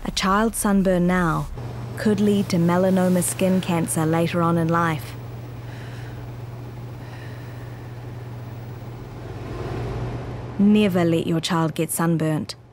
A child's sunburn now could lead to melanoma skin cancer later on in life. Never let your child get sunburnt.